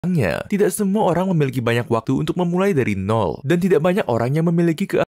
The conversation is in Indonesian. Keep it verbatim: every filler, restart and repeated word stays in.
Tidak semua orang memiliki banyak waktu untuk memulai dari nol, dan tidak banyak orang yang memiliki keahlian